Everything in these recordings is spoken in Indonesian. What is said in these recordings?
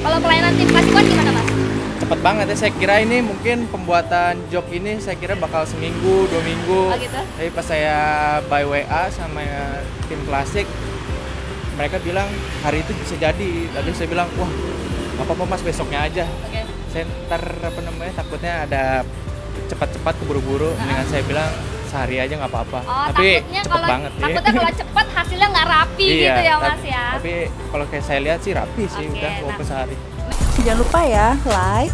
Kalau pelayanan tim Klasik One gimana Mas? Cepet banget ya, saya kira ini mungkin pembuatan jok ini saya kira bakal seminggu, 2 minggu. Oh gitu? Tapi pas saya by WA sama tim Klasik, mereka bilang hari itu bisa jadi. Lalu saya bilang, wah nggak apa-apa Mas, besoknya aja. Oke. Saya ntar takutnya ada cepat-cepat keburu-buru. Dengan saya bilang sehari aja nggak apa-apa. Oh, tapi takutnya cepet kalau banget takutnya kalau cepet hasilnya nggak rapi gitu ya Mas ya. Tapi kalau kayak saya lihat sih rapi sih, Oke, udah walaupun sehari. Jangan lupa ya, like,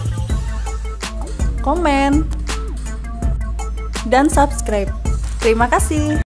komen, dan subscribe. Terima kasih.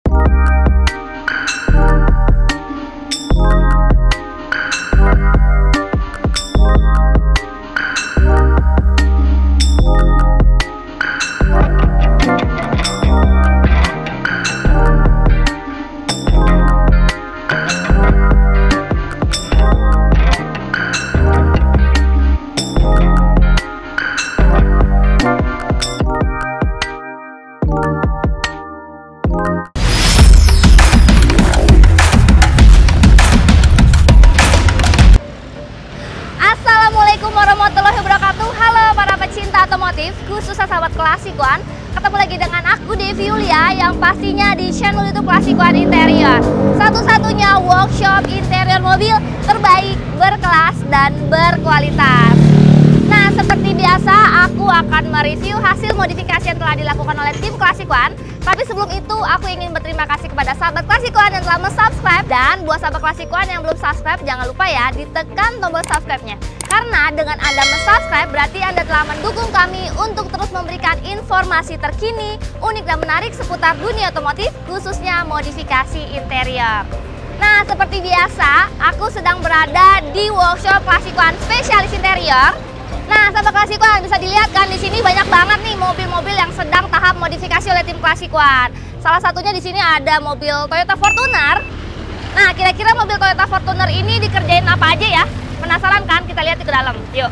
Assalamualaikum warahmatullahi wabarakatuh. Halo para pecinta otomotif, khususnya sahabat Klasik One. Ketemu lagi dengan aku Devi Yulia yang pastinya di channel YouTube Klasik One Interior. Satu-satunya workshop interior mobil terbaik, berkelas dan berkualitas. Nah, seperti biasa aku akan mereview hasil modifikasi yang telah dilakukan oleh tim Klasik One. Tapi sebelum itu aku ingin berterima kasih kepada sahabat Klasik One yang telah subscribe. Dan buat sahabat Klasik One yang belum subscribe, jangan lupa ya ditekan tombol subscribe-nya. Karena dengan Anda subscribe berarti Anda telah mendukung kami untuk terus memberikan informasi terkini, unik dan menarik seputar dunia otomotif, khususnya modifikasi interior. Nah, seperti biasa, aku sedang berada di workshop Klasik One spesialis interior. Nah, sahabat Klasik One bisa dilihat kan di sini banyak banget nih mobil-mobil yang sedang tahap modifikasi oleh tim Klasik One. Salah satunya di sini ada mobil Toyota Fortuner. Nah, kira-kira mobil Toyota Fortuner ini dikerjain apa aja ya? Penasaran kan? Kita lihat ke dalam. Yuk.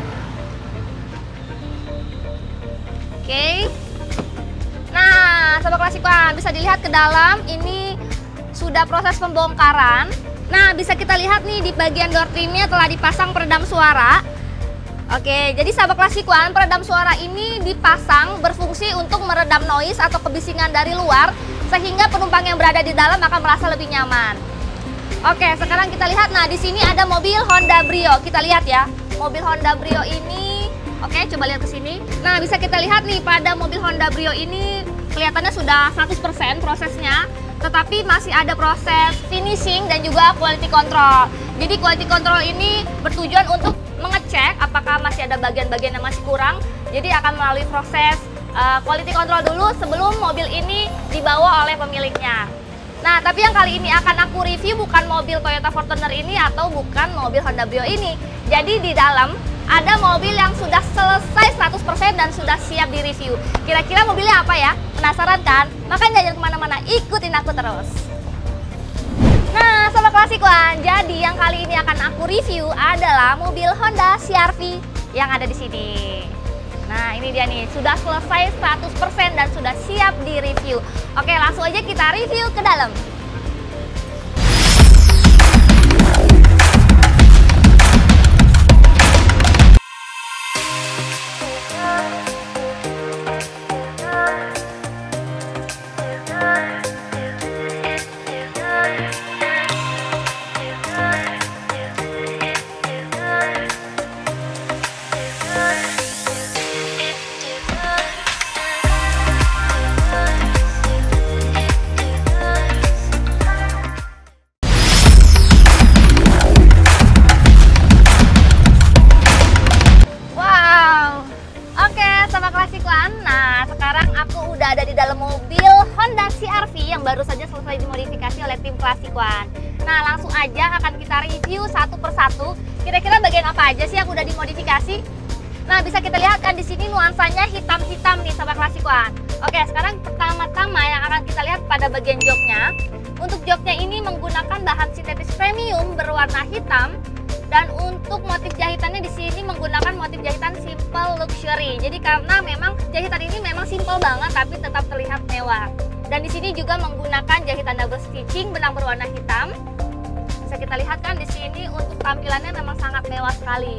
Oke. Nah, sahabat Klasik One bisa dilihat ke dalam ini sudah proses pembongkaran. Nah, bisa kita lihat nih di bagian door trimnya telah dipasang peredam suara. Oke, jadi sahabat Klasik One, peredam suara ini dipasang berfungsi untuk meredam noise atau kebisingan dari luar sehingga penumpang yang berada di dalam akan merasa lebih nyaman. Oke, sekarang kita lihat. Nah, di sini ada mobil Honda Brio. Kita lihat ya, mobil Honda Brio ini. Oke, coba lihat ke sini. Nah, bisa kita lihat nih pada mobil Honda Brio ini kelihatannya sudah 100% prosesnya, tetapi masih ada proses finishing dan juga quality control. Jadi quality control ini bertujuan untuk mengecek apakah masih ada bagian-bagian yang masih kurang. Jadi akan melalui proses quality control dulu sebelum mobil ini dibawa oleh pemiliknya. Nah, tapi yang kali ini akan aku review bukan mobil Toyota Fortuner ini atau bukan mobil Honda Brio ini. Jadi di dalam ada mobil yang sudah selesai 100% dan sudah siap di review. Kira-kira mobilnya apa ya? Penasaran kan? Makanya jangan kemana-mana, ikutin aku terus. Nah, sahabat Klasik One, jadi yang kali ini akan aku review adalah mobil Honda CR-V yang ada di sini. Nah, ini dia nih, sudah selesai 100% dan sudah siap di review. Oke, langsung aja kita review ke dalam. Ada di dalam mobil Honda CR-V yang baru saja selesai dimodifikasi oleh tim Klasik One. Nah, langsung aja akan kita review satu persatu. Kira-kira bagian apa aja sih yang udah dimodifikasi? Nah, bisa kita lihat kan di sini nuansanya hitam-hitam nih sahabat Klasik One. Oke, sekarang pertama-tama yang akan kita lihat pada bagian joknya. Untuk joknya ini menggunakan bahan sintetis premium berwarna hitam. Dan untuk motif jahitannya di sini menggunakan motif jahitan simple luxury. Jadi karena memang jahitan ini memang simple banget tapi tetap terlihat mewah. Dan di sini juga menggunakan jahitan double stitching benang berwarna hitam. Bisa kita lihat kan di sini untuk tampilannya memang sangat mewah sekali.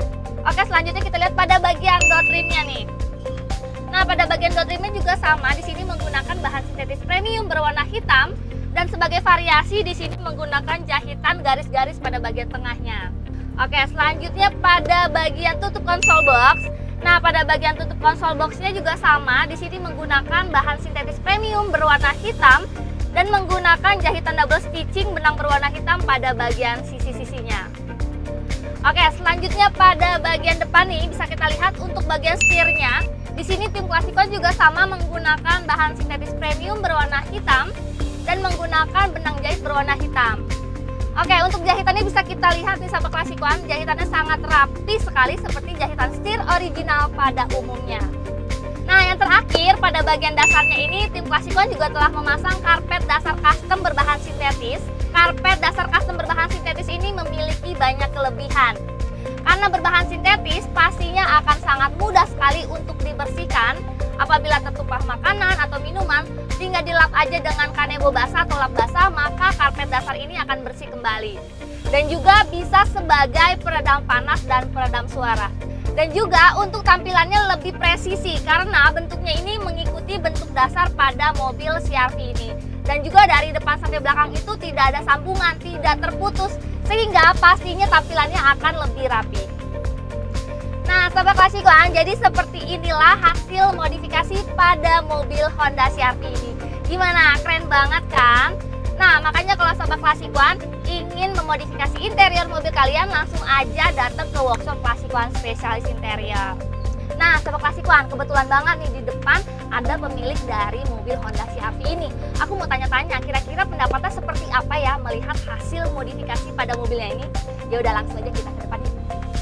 Oke, selanjutnya kita lihat pada bagian door trimnya nih. Nah, pada bagian door trimnya juga sama. Di sini menggunakan bahan sintetis premium berwarna hitam dan sebagai variasi di sini menggunakan jahitan garis-garis pada bagian tengahnya. Oke, selanjutnya pada bagian tutup konsol box. Nah, pada bagian tutup konsol boxnya juga sama. Di sini menggunakan bahan sintetis premium berwarna hitam dan menggunakan jahitan double stitching benang berwarna hitam pada bagian sisi-sisinya. Oke, selanjutnya pada bagian depan nih bisa kita lihat untuk bagian setirnya. Di sini tim Classicon juga sama menggunakan bahan sintetis premium berwarna hitam dan menggunakan benang jahit berwarna hitam. Oke, untuk jahitannya bisa kita lihat nih sahabat Classicon, jahitannya sangat rapi sekali seperti jahitan setir original pada umumnya. Nah, yang terakhir pada bagian dasarnya ini tim Classicon juga telah memasang karpet dasar custom berbahan sintetis. Karpet dasar custom berbahan sintetis ini memiliki banyak kelebihan. Karena berbahan sintetis pastinya akan sangat mudah sekali untuk dibersihkan apabila tertumpah makanan atau minuman, tinggal dilap aja dengan kanebo basah atau lap basah, maka karpet dasar ini akan bersih kembali. Dan juga bisa sebagai peredam panas dan peredam suara. Dan juga untuk tampilannya lebih presisi karena bentuknya ini mengikuti bentuk dasar pada mobil CR-V ini. Dan juga dari depan sampai belakang itu tidak ada sambungan, tidak terputus, sehingga pastinya tampilannya akan lebih rapi. Nah, sahabat Classicon, jadi seperti inilah hasil modifikasi pada mobil Honda CR-V ini. Gimana? Keren banget kan? Nah, makanya kalau sahabat Classicon ingin memodifikasi interior mobil kalian, langsung aja datang ke workshop Classicon spesialis interior. Nah, sahabat Classicon, kebetulan banget nih di depan ada pemilik dari mobil Honda CR-V ini. Aku mau tanya-tanya, kira-kira pendapatnya seperti apa ya melihat hasil modifikasi pada mobilnya ini? Ya udah, langsung aja kita ke depan yuk.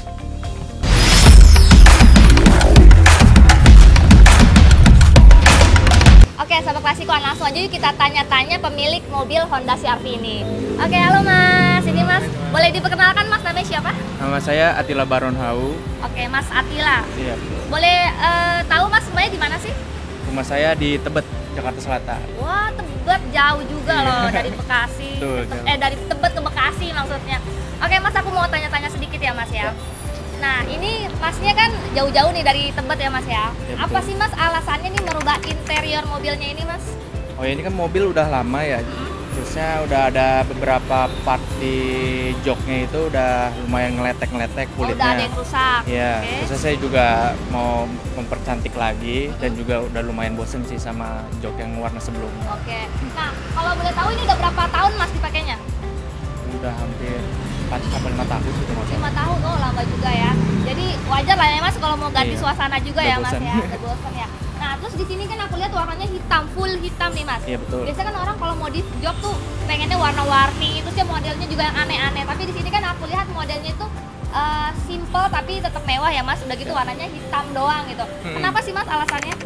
Oke, sahabat Classicon, langsung aja yuk kita tanya-tanya pemilik mobil Honda CR-V ini. Oke, halo Mas. Ini Mas, boleh diperkenalkan Mas, namanya siapa? Nama saya Attila Baron Hau. Oke, Mas Attila. Iya. Boleh tahu Mas sebenarnya di mana sih? Rumah saya di Tebet, Jakarta Selatan. Wah, Tebet jauh juga loh dari Bekasi. Betul, Dari Tebet ke Bekasi maksudnya. Oke Mas, aku mau tanya-tanya sedikit ya Mas ya. Nah, ini Masnya kan jauh-jauh nih dari Tebet ya Mas ya. Ya, apa betul. sih Mas alasannya nih merubah interior mobilnya ini Mas? Oh, ini kan mobil udah lama ya. Terusnya udah ada beberapa part di joknya itu udah lumayan ngeletek-ngeletek Oh, kulitnya. udah ada yang rusak. Iya, Oke. terus saya juga mau mempercantik lagi dan juga udah lumayan bosen sih sama jok yang warna sebelumnya. Oke. Nah, kalau boleh tahu ini udah berapa tahun Mas dipakainya? Udah hampir 4-5 tahun gitu maksudnya. 5 tahun, oh lama juga ya. Jadi wajar lah ya Mas kalau mau ganti Iya. suasana juga Udah ya Mas bosan. ya, udah bosan ya. Nah, terus di sini kan aku lihat warnanya hitam, full hitam nih Mas. Iya betul. Biasanya kan orang kalau modif jok tuh pengennya warna-warni, terus ya modelnya juga yang aneh-aneh. Tapi di sini kan aku lihat modelnya itu simple tapi tetap mewah ya Mas. Udah gitu warnanya hitam doang gitu. Kenapa sih Mas alasannya?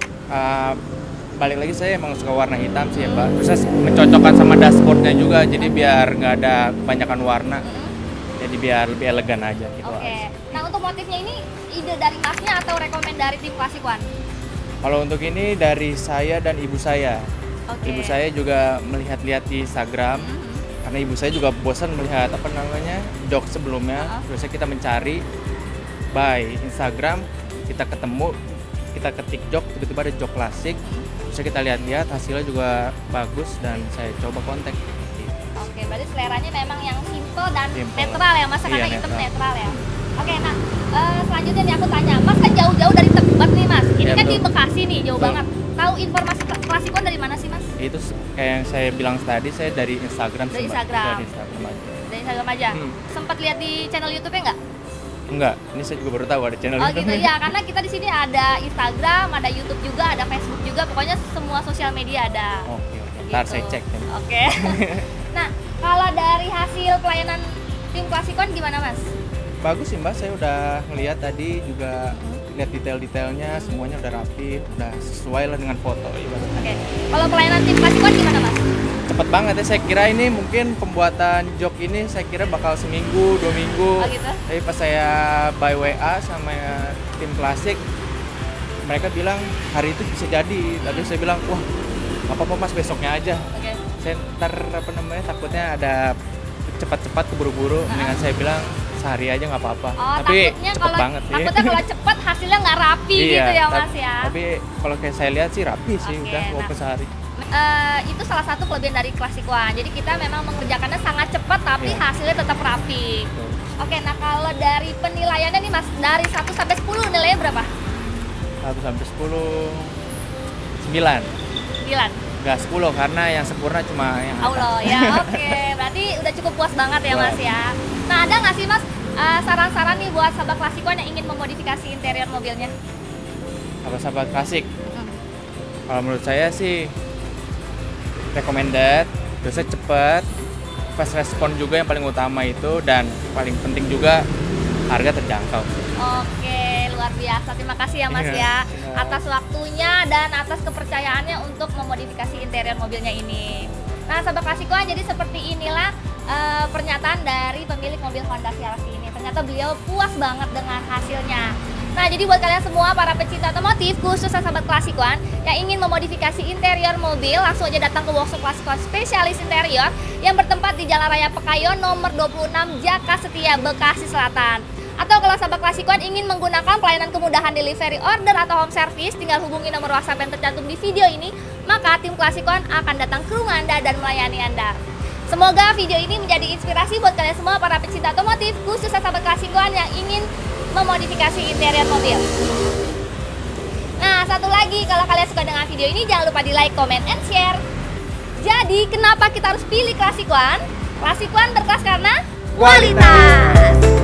Balik lagi saya emang suka warna hitam sih ya Mbak. Terus saya mencocokkan sama dashboardnya juga, jadi biar nggak ada kebanyakan warna. Jadi biar lebih elegan aja gitu. Oke. Nah, untuk motifnya ini ide dari Masnya atau rekomend dari tim Classicon? Kalau untuk ini dari saya dan ibu saya. Oke. Ibu saya juga melihat-lihat di Instagram. Karena ibu saya juga bosan melihat apa namanya jok sebelumnya. Terusnya kita mencari by Instagram, kita ketemu, kita ketik jok, tiba-tiba ada jok klasik. Terus kita lihat-lihat hasilnya juga bagus dan saya coba kontak. Oke, berarti seleranya memang yang simple dan Simple. netral ya Mas, karena Iya, hitam netral. netral ya. Oke, nah selanjutnya nih aku tanya, Mas kan jauh-jauh dari Tebet nih Mas. Ini Iya, kan di betul. Bekasi nih, jauh Betul. banget. Tahu informasi Classicon dari mana sih Mas? Itu kayak yang saya bilang tadi, saya dari Instagram. Dari sih, Mbak. Instagram. Dari Instagram aja. Dari Instagram aja. Hmm. Sempat lihat di channel YouTube-nya nggak? Enggak, ini saya juga baru tahu ada channel Oh itu. gitu ya, karena kita di sini ada Instagram, ada YouTube juga, ada Facebook juga, pokoknya semua sosial media ada. Oke, ntar Gitu. saya cek. Ya. Oke. Nah, kalau dari hasil pelayanan tim Classicon gimana Mas? Bagus sih Mbak, saya udah ngeliat tadi juga lihat detail-detailnya, semuanya udah rapi, udah sesuai lah dengan foto. Ibaratnya. Oke. Kalau pelayanan tim Classicon gimana Mas? Cepet banget ya, saya kira ini mungkin pembuatan jok ini saya kira bakal seminggu, 2 minggu. Oh gitu? Tapi pas saya by WA sama tim klasik, mereka bilang hari itu bisa jadi. Tapi saya bilang, wah nggak apa-apa Mas, besoknya aja. Oke. Saya ntar apa namanya takutnya ada cepat-cepat keburu-buru. Mendingan saya bilang sehari aja nggak apa-apa. Oh, Tapi takutnya cepet kalau banget ya. takutnya kalau cepet hasilnya nggak rapi gitu ya Mas ya. Tapi kalau kayak saya lihat sih rapi sih, Oke, udah nah. walaupun sehari. Itu salah satu kelebihan dari Classic One. Jadi kita memang mengerjakannya sangat cepat tapi Iya. hasilnya tetap rapi. Betul. Oke, nah kalau dari penilaiannya nih Mas, dari 1 sampai 10 nilainya berapa? 1 sampai 10, 9. 9. Nggak 10 karena yang sempurna cuma yang atas. Allah ya, oke. Berarti udah cukup puas banget ya Mas ya. Nah, ada nggak sih Mas saran-saran nih buat sahabat Classic One yang ingin memodifikasi interior mobilnya? Sahabat klasik. Kalau menurut saya sih recommended, terusnya cepet, fast respon juga yang paling utama itu, dan paling penting juga harga terjangkau. Oke, luar biasa. Terima kasih ya Mas Iya, ya atas waktunya dan atas kepercayaannya untuk memodifikasi interior mobilnya ini. Nah, sahabat Classic One, jadi seperti inilah pernyataan dari pemilik mobil Honda CR-V ini. Ternyata beliau puas banget dengan hasilnya. Nah, jadi buat kalian semua para pecinta otomotif, khususnya sahabat Classic One yang ingin memodifikasi interior mobil, langsung aja datang ke workshop Classic One Spesialis Interior yang bertempat di Jalan Raya Pekayon nomor 26 Jaka Setia, Bekasi Selatan. Atau kalau sahabat Classic One ingin menggunakan pelayanan kemudahan delivery order atau home service, tinggal hubungi nomor WhatsApp yang tercantum di video ini, maka tim Classic One akan datang ke rumah Anda dan melayani Anda. Semoga video ini menjadi inspirasi buat kalian semua para pecinta otomotif, khususnya sahabat Classic One yang ingin memodifikasi interior mobil. Nah, satu lagi, kalau kalian suka dengan video ini, jangan lupa di like, comment, and share. Jadi, kenapa kita harus pilih Classic One? Classic One berkelas karena kualitas.